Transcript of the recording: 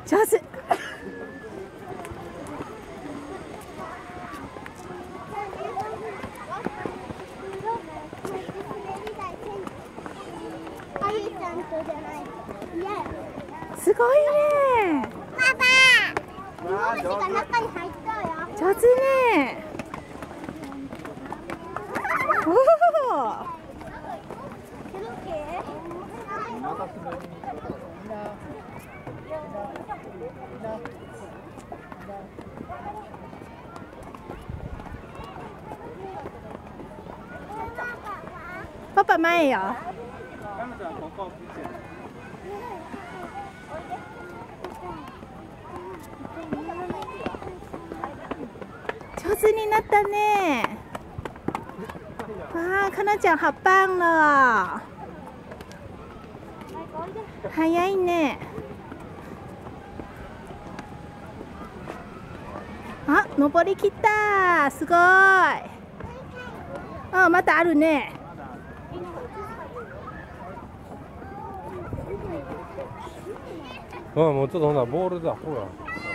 上手。すごいね。 パパ。芋虫が中に入ったよ。 上手ね。おお。パパ前よ。上手になったね。わあ、かなちゃん葉っぱあんの。早いね。あ、登りきった。すごい。あ、またあるね。 もうちょっとほなボールだ。ほら。